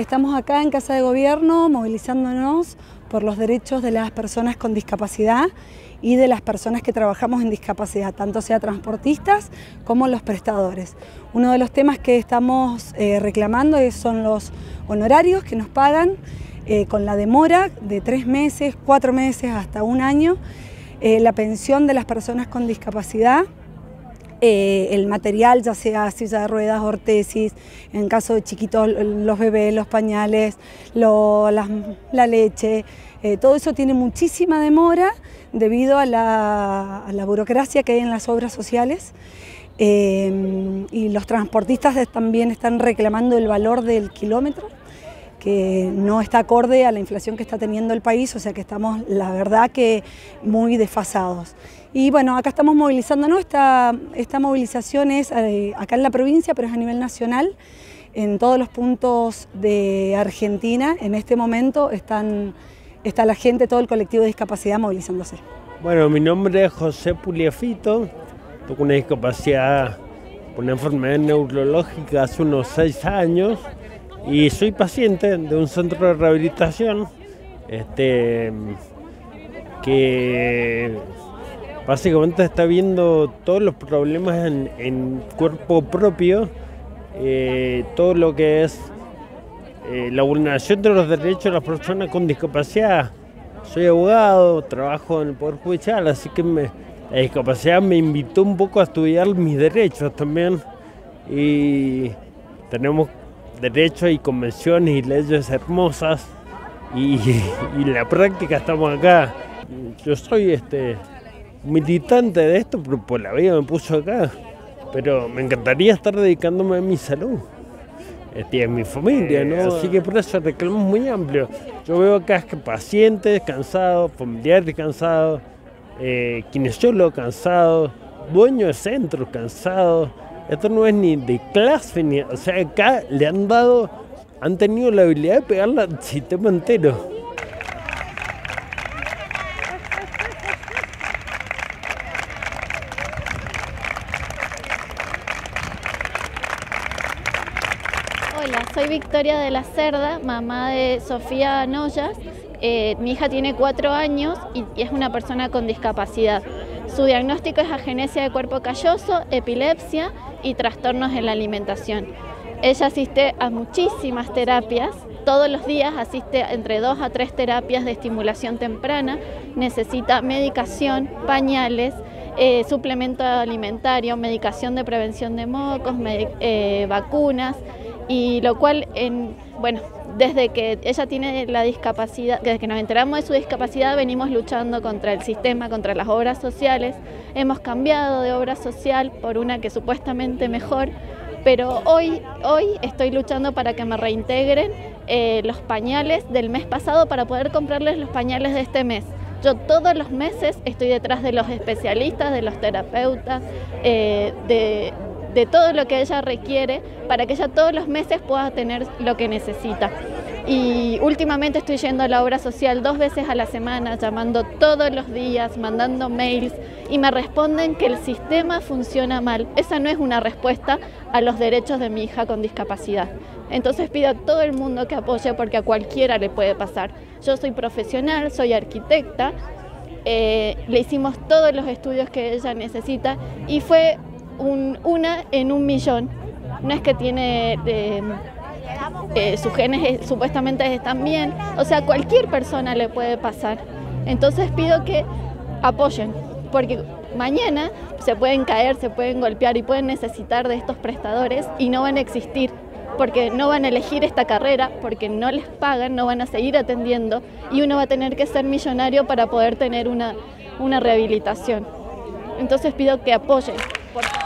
Estamos acá en Casa de Gobierno movilizándonos por los derechos de las personas con discapacidad y de las personas que trabajamos en discapacidad, tanto sea transportistas como los prestadores. Uno de los temas que estamos reclamando son los honorarios que nos pagan con la demora de 3 meses, 4 meses hasta 1 año, la pensión de las personas con discapacidad, el material, ya sea silla de ruedas, ortesis, en caso de chiquitos, los bebés, los pañales, la leche, todo eso tiene muchísima demora debido a la burocracia que hay en las obras sociales. Y los transportistas también están reclamando el valor del kilómetro, que no está acorde a la inflación que está teniendo el país, o sea que estamos, la verdad, que muy desfasados. Y bueno, acá estamos movilizándonos, esta movilización es acá en la provincia, pero es a nivel nacional. En todos los puntos de Argentina, en este momento, está la gente, todo el colectivo de discapacidad movilizándose. Bueno, mi nombre es José Puliafito, tengo una discapacidad, una enfermedad neurológica hace unos 6 años y soy paciente de un centro de rehabilitación que básicamente está viendo todos los problemas en cuerpo propio, todo lo que es la vulneración de los derechos de las personas con discapacidad. Soy abogado, trabajo en el Poder Judicial, así que la discapacidad me invitó un poco a estudiar mis derechos también. Y tenemos derechos y convenciones y leyes hermosas y en la práctica estamos acá. Yo soy militante de esto, pero por la vida me puso acá. Pero me encantaría estar dedicándome a mi salud. Es mi familia, ¿no? Así que por eso reclamos muy amplio. Yo veo acá pacientes cansados, familiares cansados, kinesiólogos cansados, dueños de centros cansados. Esto no es ni de clase, o sea, acá han tenido la habilidad de pegarle al sistema entero. Hola, soy Victoria de la Cerda, mamá de Sofía Noyas. Mi hija tiene 4 años y es una persona con discapacidad. Su diagnóstico es agenesia de cuerpo calloso, epilepsia y trastornos en la alimentación. Ella asiste a muchísimas terapias, todos los días asiste entre 2 a 3 terapias de estimulación temprana, necesita medicación, pañales, suplemento alimentario, medicación de prevención de mocos, vacunas, y lo cual, desde que ella tiene la discapacidad, desde que nos enteramos de su discapacidad, venimos luchando contra el sistema, contra las obras sociales. Hemos cambiado de obra social por una que supuestamente mejor, pero hoy estoy luchando para que me reintegren los pañales del mes pasado para poder comprarles los pañales de este mes. Yo todos los meses estoy detrás de los especialistas, de los terapeutas, de todo lo que ella requiere para que ella todos los meses pueda tener lo que necesita. Y últimamente estoy yendo a la obra social 2 veces a la semana, llamando todos los días, mandando mails, y me responden que el sistema funciona mal. Esa no es una respuesta a los derechos de mi hija con discapacidad. Entonces pido a todo el mundo que apoye, porque a cualquiera le puede pasar. Yo soy profesional, soy arquitecta, le hicimos todos los estudios que ella necesita y fue una en 1.000.000. No es que tiene sus genes supuestamente están bien, o sea, cualquier persona le puede pasar. Entonces pido que apoyen, porque mañana se pueden caer, se pueden golpear y pueden necesitar de estos prestadores y no van a existir, porque no van a elegir esta carrera, porque no les pagan, no van a seguir atendiendo y uno va a tener que ser millonario para poder tener una rehabilitación. Entonces pido que apoyen, por favor.